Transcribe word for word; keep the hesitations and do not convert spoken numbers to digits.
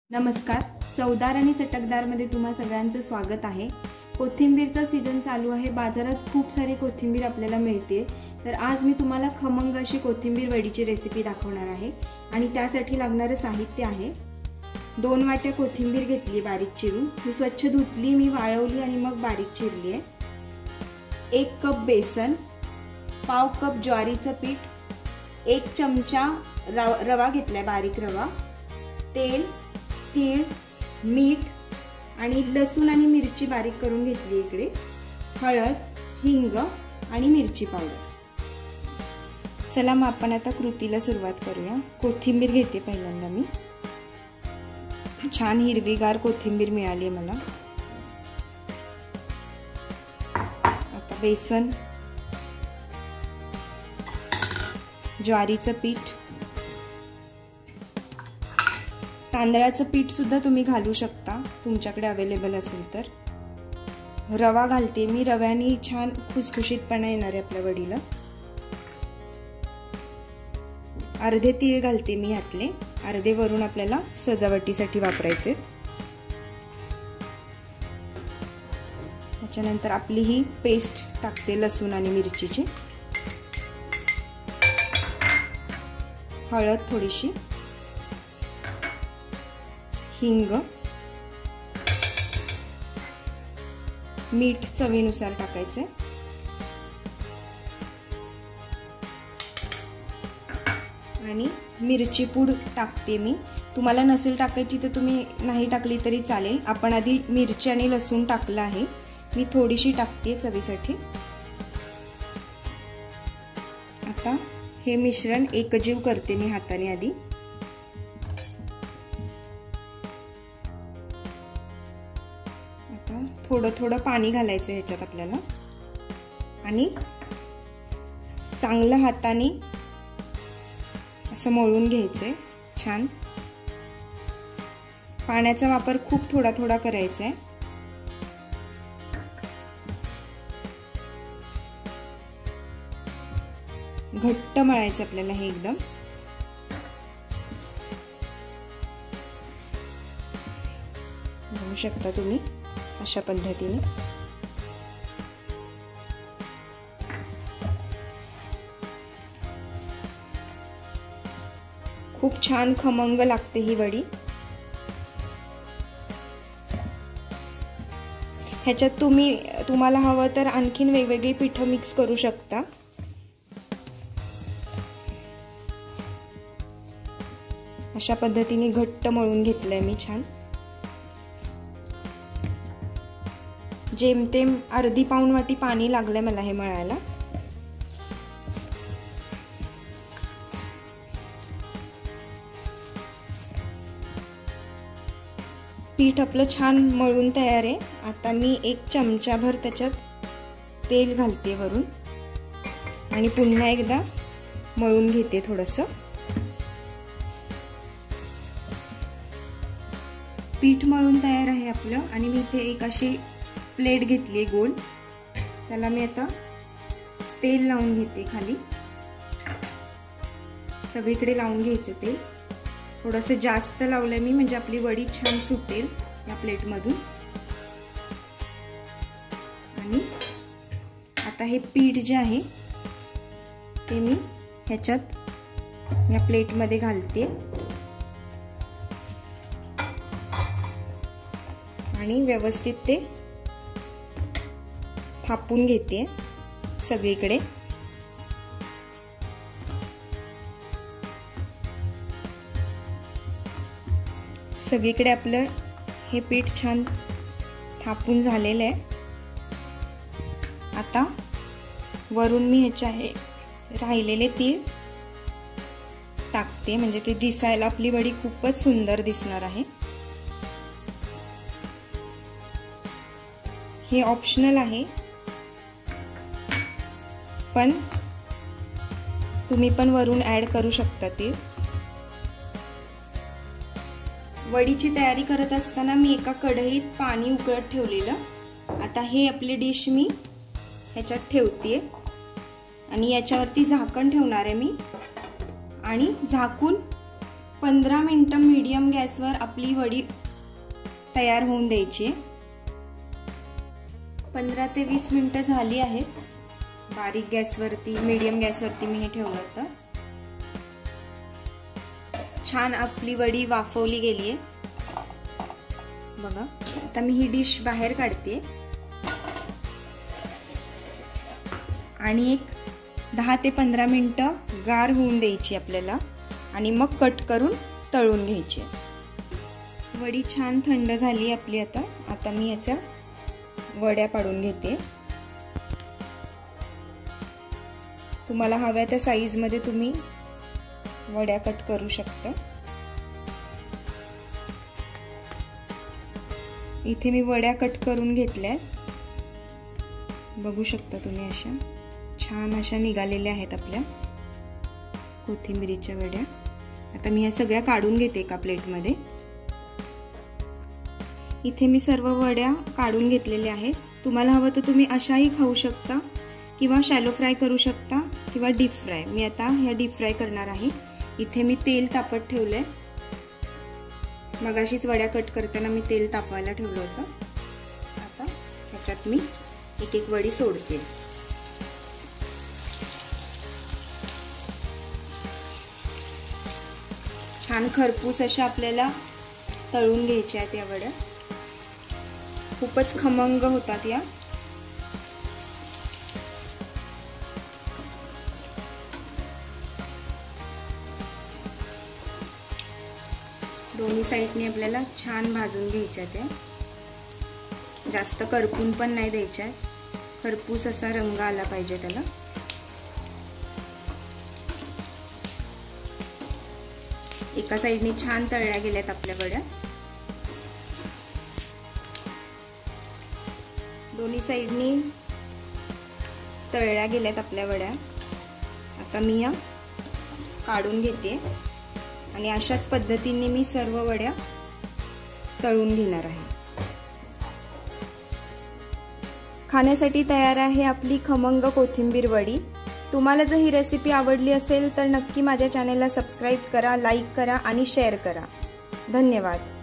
नमस्कार, चवदार आणि चटकदारमध्ये तुम्हा सगळ्यांचं स्वागत आहे। कोथिंबीरचा सीजन चालू आहे, बाजारात खूप सारी कोथिंबीर आपल्याला मिळते। तर आज मी तुम्हाला खमंग अशी कोथिंबीर वडीची रेसिपी दाखवणार आहे आणि त्यासाठी लागणारे साहित्य आहे। दोन वाट्या कोथिंबीर घेतली बारीक चिरून, ही स्वच्छ धुतली, मी वाळवली आणि मग बारीक चिरली आहे। एक कप बेसन, पाव कप ज्वारीचं पीठ, एक चमचा रवा घेतलाय बारीक रवा, तेल, तीळ, मीठ आणि लसूण आणि मिरची बारीक करून घेतली इकडे, हळद, हिंग आणि मिरची पावडर। चला मग आपण आता कृतीला सुरुवात करूया। कोथिंबीर घेते पहिल्यांदा मी, छान हिरवीगार कोथिंबीर मिळाली मला। आता बेसन, ज्वारीचं पीठ, तांदळाचं पीठ सुद्धा तुम्ही घालू शकता तुमच्याकडे अवेलेबल असेल तर। रवा घालते मी, रव्याने छान खुसखुशीतपणा येणार आहे आपल्या वडीला। अर्धे तीळ घालते मी ह्यातले, अर्धे वरून आपल्याला सजावटीसाठी वापरायचे। त्याच्यानंतर आपली ही पेस्ट टाकते लसूण आणि मिरचीची, हळद थोडीशी, हिंग, मीठ चवीनुसार टाकायचे, आणि मिरची पूड टाकते मी। तुम्हाला नसेल टाकायची तर तुम्ही नाही टाकली तरी चालेल। आपण आधी मिरची आणि लसूण टाकलं आहे, मी थोडीशी टाकते चवीसाठी। आता हे मिश्रण एकजीव करते मी हाताने आधी। थोडं थोडं पाणी घालायचं ह्याच्यात आपल्याला आणि चांगलं हाताने असं मळून घ्यायचंय छान। पाण्याचा वापर खूप थोडा थोडा करायचा आहे। घट्ट मळायचं आपल्याला हे एकदम। बघू शकता तुम्ही अशा पद्धतीने। खूप छान खमंग लागते ही वडी। ह्याच्यात तुम्ही तुम्हाला हवं तर आणखीन वेगवेगळी पिठं मिक्स करू शकता। अशा पद्धतीने घट्ट मळून घेतलंय मी छान। जेमतेम अर्धी पाऊण वाटी पाणी लागलंय मला हे मळायला। पीठ आपलं छान मळून तयार आहे। आता मी एक चमचाभर त्याच्यात तेल घालते वरून आणि पुन्हा एकदा मळून घेते थोडंसं। पीठ मळून तयार आहे आपलं आणि मी इथे एक अशी प्लेट घेतली गोल, त्याला मी आता तेल लावून घेते खाली। सगळीकडे लावून घ्यायचं तेल, थोडंसं जास्त लावलंय मी म्हणजे आपली वडी छान सुटेल या प्लेटमधून। आणि आता हे पीठ जे आहे ते मी ह्याच्यात या प्लेटमध्ये घालते आणि व्यवस्थित ते थापून घेते सगळीकडे। सगळीकडे आपलं हे पीठ छान थापून झालेलं आहे। आता वरून मी ह्याच्या हे राहिलेले तीळ टाकते, म्हणजे ते दिसायला आपली वडी खूपच सुंदर दिसणार आहे। हे ऑप्शनल आहे, पण तुम्ही पण वरून ऍड करू शकता ते। वडीची तयारी करत असताना मी एका कढईत पाणी उकळत ठेवलेलं। आता हे आपली डिश मी ह्याच्यात ठेवते आणि याच्यावरती झाकण ठेवणार आहे मी आणि झाकून पंधरा मिनिटं मीडियम गॅसवर आपली वडी तयार होऊन द्यायची। पंधरा ते वीस मिनिटं झाली आहेत। बारीक गॅसवरती मीडियम गॅसवरती मी हे ठेवलं होतं। छान आपली वडी वाफवली गेली आहे बघा। आता मी ही डिश बाहेर काढते आणि एक दहा ते पंधरा मिनिटं गार होऊन द्यायची आपल्याला आणि मग कट करून तळून घ्यायची। वडी छान थंड झाली आपली। आता आता मी याच्या वड्या पाडून घेते। तुम्हाला हव्या त्या साईज मध्ये तुम्ही वड्या कट करू शकता। इथे मी वड्या कट करून घेतल्या, बघू शकता तुम्ही। अशा छान अशा निघालेल्या आहेत आपल्या कोथिंबीरीच्या वड्या। आता मी या सगळ्या काढून घेते एका प्लेटमध्ये। इथे मी सर्व वड्या काढून घेतलेल्या आहेत। तुम्हाला हवं तर तुम्ही अशाही खाऊ शकता किंवा शॅलो फ्राय करू शकता किंवा डीप फ्राय। मी आता ह्या डीप फ्राय करणार आहे। इथे मी तेल तापत ठेवलंय। मगाशीच वड्या कट करताना मी तेल तापवायला ठेवलं होतं। आता ह्याच्यात मी एक एक वडी सोडते। छान खरपूस अशा आपल्याला तळून घ्यायच्या आहेत या वड्या। खूपच खमंग होतात या। दोन्ही साईडने आपल्याला छान भाजून घ्यायच्या त्या। जास्त करपून पण नाही द्यायच्या, खरपूस असा रंग आला पाहिजे त्याला। एका साईडने छान तळल्या गेल्यात आपल्या वड्या। दोन्ही साईडने तळल्या गेल्यात आपल्या वड्या। आता मी या काढून घेते आणि अशाच पद्धतीने मी सर्व वड्या तळून घेणार आहे। खाण्यासाठी तयार आहे आपली खमंग कोथिंबीर वडी। तुम्हाला जर ही रेसिपी आवडली असेल तर नक्की माझ्या चॅनेलला सबस्क्राईब करा, लाईक करा आणि शेअर करा। धन्यवाद।